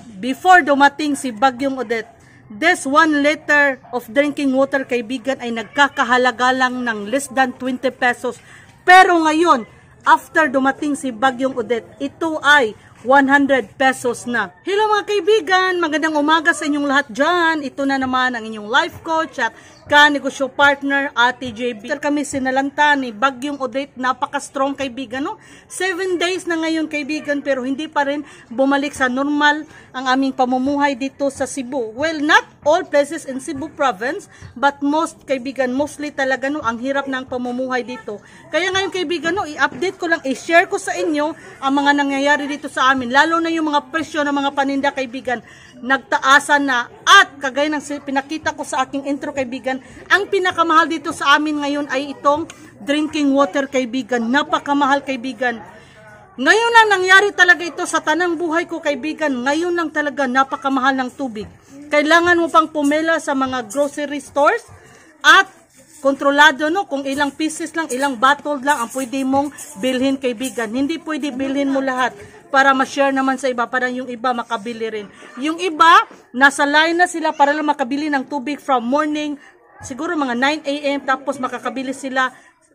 before dumating si Bagyong Odette, this 1 liter of drinking water, kaibigan, ay nagkakahalaga lang ng less than 20 pesos. Pero ngayon, after dumating si Bagyong Odette, ito ay 100 pesos na. Hello mga kaibigan, magandang umaga sa inyong lahat dyan. Ito na naman ang inyong life coach at ka-negosyo partner, Ate JB. Kami sinalanta ni Bagyong Odette, napaka-strong kaibigan, no? 7 days na ngayon kaibigan, pero hindi pa rin bumalik sa normal ang aming pamumuhay dito sa Cebu. Well, not all places in Cebu province, but most kaibigan, mostly talaga, no, ang hirap ng pamumuhay dito. Kaya ngayon kaibigan, no, i-update ko lang, i-share ko sa inyo ang mga nangyayari dito sa amin, lalo na yung mga presyo ng mga paninda kaibigan, nagtaasan na. At kagaya ng pinakita ko sa aking intro kaibigan, ang pinakamahal dito sa amin ngayon ay itong drinking water kaibigan. Napakamahal kaibigan. Ngayon lang nangyari talaga ito sa tanang buhay ko kaibigan. Ngayon lang talaga napakamahal ng tubig. Kailangan mo pang pumila sa mga grocery stores at kontrolado, no, kung ilang pieces lang, ilang bottle lang ang pwede mong bilhin kaibigan. Hindi pwede bilhin mo lahat para ma-share naman sa iba, para yung iba makabili rin. Yung iba, nasa line na sila para lang makabili ng tubig from morning, siguro mga 9 AM, tapos makakabili sila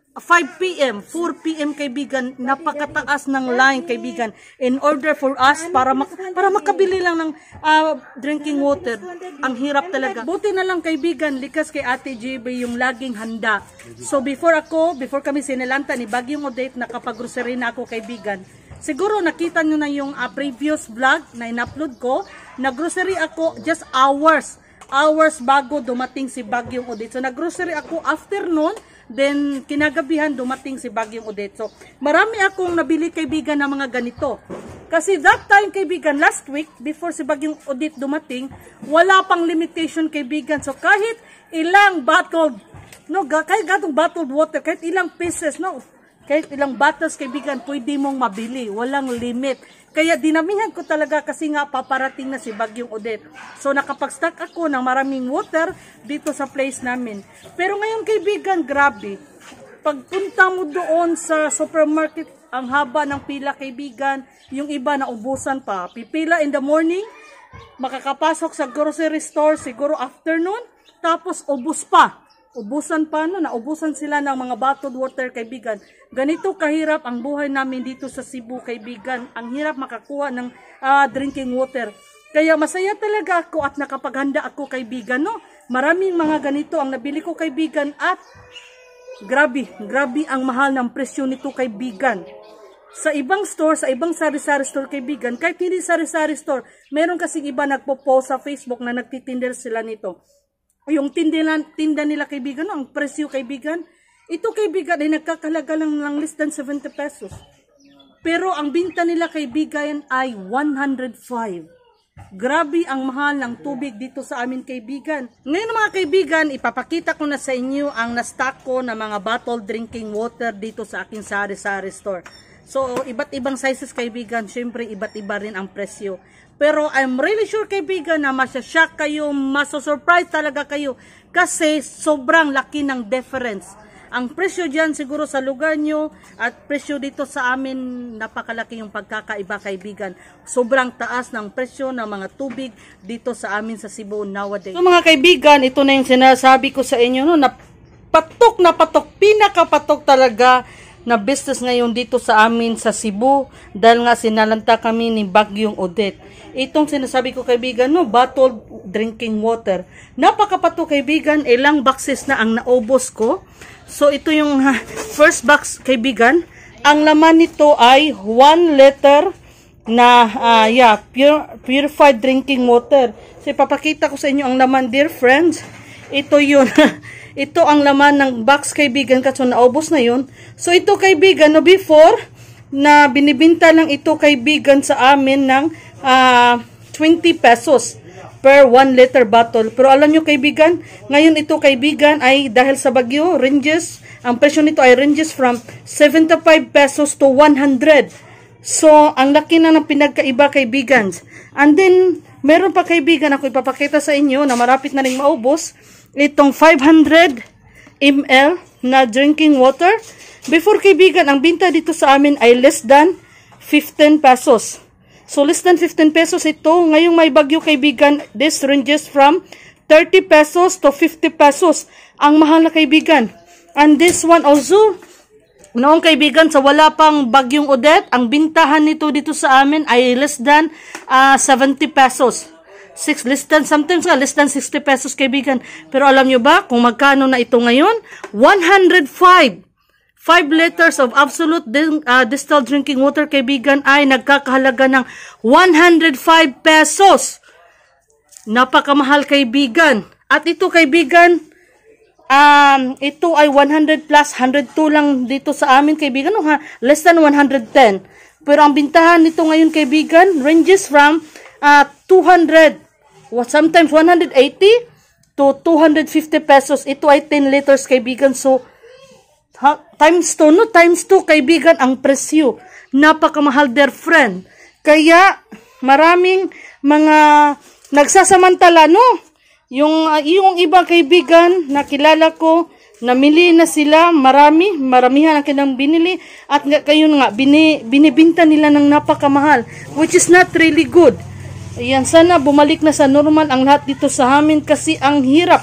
5 PM, 4 PM kaibigan. Napakataas ng line kaibigan in order for us para makabili lang ng drinking water. Ang hirap talaga. Buti na lang kaibigan, likas kay Ate JB yung laging handa. So before kami sinalanta ni Bagyong Odette, nakapag-grocery na ako kaibigan. Siguro nakita nyo na yung previous vlog na in-upload ko. Nag-grocery ako just hours bago dumating si Bagyong Odette. So nag-grocery ako afternoon, then kinagabihan dumating si Bagyong Odette. So marami akong nabili kaibigan ng mga ganito. Kasi that time kaibigan, last week, before si Bagyong Odette dumating, wala pang limitation kaibigan. So kahit ilang bottled, no, kahit gatong bottled water, kahit ilang pieces, no, kahit ilang bottles kaibigan, pwede mong mabili. Walang limit. Kaya dinamihan ko talaga kasi nga paparating na si Bagyong Odette. So nakapag-stock ako ng maraming water dito sa place namin. Pero ngayon kaibigan, grabe. Pagpunta mo doon sa supermarket, ang haba ng pila kaibigan. Yung iba naubusan pa. Pipila in the morning, makakapasok sa grocery store siguro afternoon, tapos ubos pa. Ubusan pa, no? Naubusan sila ng mga bottled water kaibigan. Ganito kahirap ang buhay namin dito sa Cebu kaibigan. Ang hirap makakuha ng drinking water. Kaya masaya talaga ako at nakapaghanda ako kaibigan, no? Maraming mga ganito ang nabili ko kaibigan at grabe ang mahal ng presyo nito kaibigan. Sa ibang store, sa ibang sari-sari store kaibigan, kahit hindi sari-sari store, meron kasing iba nagpo-post sa Facebook na nagtitinda sila nito. Yung tinda nila kaibigan, no, ang presyo kaibigan, ito kaibigan ay nagkakalaga lang ng less than 70 pesos. Pero ang binta nila kaibigan ay 105. Grabe ang mahal ng tubig dito sa amin kaibigan. Ngayon mga kaibigan, ipapakita ko na sa inyo ang na-stock ko na mga bottled drinking water dito sa aking sari-sari store. So iba't ibang sizes kaibigan, syempre iba't iba rin ang presyo. Pero I'm really sure kaibigan na masya-shock kayo, maso-surprise talaga kayo kasi sobrang laki ng difference. Ang presyo dyan siguro sa lugar nyo at presyo dito sa amin, napakalaki yung pagkakaiba kaibigan. Sobrang taas ng presyo ng mga tubig dito sa amin sa Cebu nowadays. So mga kaibigan, ito na yung sinasabi ko sa inyo, no, na patok, pinakapatok talaga na business ngayon dito sa amin sa Cebu dahil nga sinalanta kami ni Bagyong Odette. Itong sinasabi ko kaibigan, no, bottled drinking water. Napakapato kaibigan, ilang boxes na ang naubos ko. So ito yung first box kaibigan. Ang laman nito ay 1 liter na purified drinking water. So ipapakita ko sa inyo ang laman, dear friends. Ito yun. Ito ang laman ng box kaibigan kasi naubos na yun. So ito kaibigan, no, before na binibinta lang ito kaibigan sa amin ng 20 pesos per 1 liter bottle. Pero alam nyo kaibigan, ngayon ito kaibigan ay dahil sa bagyo, ang presyo nito ay ranges from 75 pesos to 100. So ang laki na ng pinagkaiba kaibigan. And then meron pa kaibigan ako ipapakita sa inyo na malapit na rin maubos. Itong 500 ml na drinking water. Before kaibigan, ang binta dito sa amin ay less than 15 pesos. So, less than 15 pesos ito. Ngayong may bagyo kaibigan, this ranges from 30 pesos to 50 pesos. Ang mahal na kaibigan. And this one also, noong kaibigan, sa wala pang bagyong Odette, ang bintahan nito dito sa amin ay less than 70 pesos. Sometimes less than 60 pesos kaibigan. Pero alam nyo ba kung magkano na ito ngayon? 105. 5 liters of absolute distilled drinking water kaibigan ay nagkakahalaga ng 105 pesos. Napakamahal kaibigan. At ito kaibigan, ito ay 100 plus 102 lang dito sa amin kaibigan, no, ha? Less than 110. Pero ang bintahan nito ngayon kaibigan ranges from 200, sometimes 180 to 250 pesos. Ito ay 10 liters kaibigan. So times 2, no? Times 2 kaibigan ang presyo. Napakamahal dear friend. Kaya maraming mga nagsasamantala, no? Yung iba kaibigan na kilala ko, namili na sila, maramihan ang kanilang binili, at kayo nga, binibinta nila ng napakamahal, which is not really good. Ayan, sana bumalik na sa normal ang lahat dito sa amin kasi ang hirap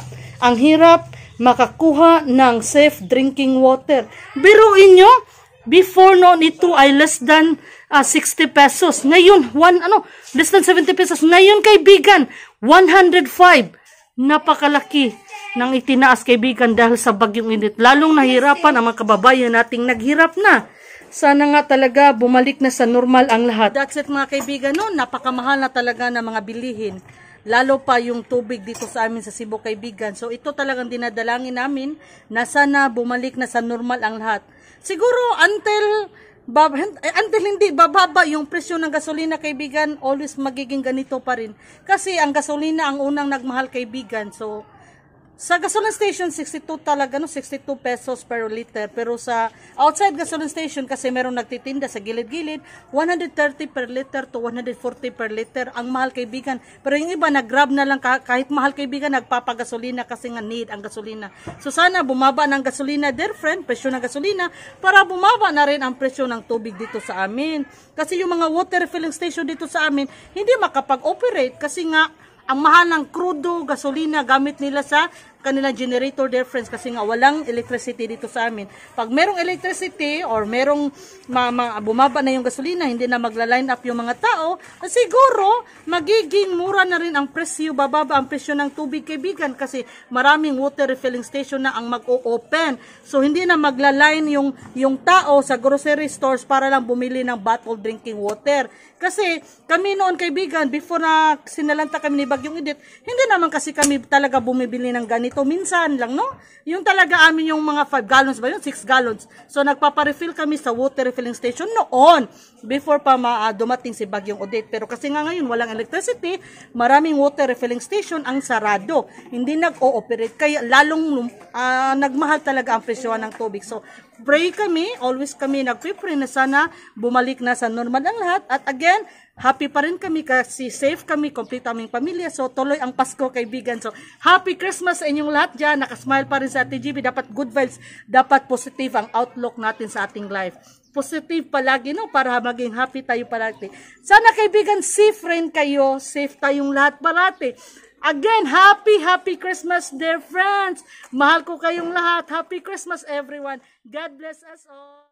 makakuha ng safe drinking water. Biruin nyo, before noon ito ay less than 60 pesos. Ngayon, less than 70 pesos. Ngayon kaibigan, 105. Napakalaki ng itinaas kaibigan dahil sa bagyong init. Lalong nahirapan ang mga kababayan nating naghirap na. Sana nga talaga bumalik na sa normal ang lahat. That's it mga kaibigan, no? Napakamahal na talaga ng mga bilihin. Lalo pa yung tubig dito sa amin sa Cebu kaibigan. So ito talagang dinadalangin namin na sana bumalik na sa normal ang lahat. Siguro until hindi bababa yung presyo ng gasolina kaibigan, always magiging ganito pa rin. Kasi ang gasolina ang unang nagmahal kaibigan. So sa gasoline station, 62 talaga, no? 62 pesos per liter. Pero sa outside gasoline station, kasi merong nagtitinda sa gilid-gilid, 130 per liter to 140 per liter. Ang mahal kaibigan. Pero yung iba, nag-grab na lang, kahit mahal kaibigan, nagpapagasolina kasi nga need ang gasolina. So sana bumaba ng gasolina, dear friend, presyo ng gasolina, para bumaba na rin ang presyo ng tubig dito sa amin. Kasi yung mga water refilling station dito sa amin, hindi makapag-operate kasi nga, ang mahal ng crudo, gasolina, gamit nila sa kanilang generator, dear friends, kasi nga walang electricity dito sa amin. Pag merong electricity or merong bumaba na yung gasolina, hindi na magla-line up yung mga tao, siguro magiging mura na rin ang presyo, bababa ang presyo ng tubig kaibigan kasi maraming water refilling station na ang mag-o-open. So hindi na magla-line yung tao sa grocery stores para lang bumili ng bottled drinking water. Kasi kami noon kaibigan, before na sinalanta kami ni Bagyong Edith, hindi naman kasi kami talaga bumibili ng ganito. Minsan lang, no? Yung talaga amin yung mga 5 gallons ba yun? 6 gallons. So nagpaparefill kami sa water refilling station noon, before pa dumating si Bagyong Odette. Pero kasi nga ngayon walang electricity, maraming water refilling station ang sarado. Hindi nag-ooperate. Kaya lalong nagmahal talaga ang presyo ng tubig. So pray kami, always kami nagpipray na sana bumalik na sa normal ang lahat. At again, happy pa rin kami kasi safe kami, complete aming pamilya. So tuloy ang Pasko kaibigan. So happy Christmas sa inyong lahat dyan. Nakasmile pa rin sa TGB. Dapat good vibes, dapat positive ang outlook natin sa ating life. Positive palagi, no? Para maging happy tayo palagi. Sana kaibigan, safe rin kayo. Safe tayong lahat parati. Again, happy Christmas, dear friends. Mahal ko kayong lahat. Happy Christmas, everyone. God bless us all.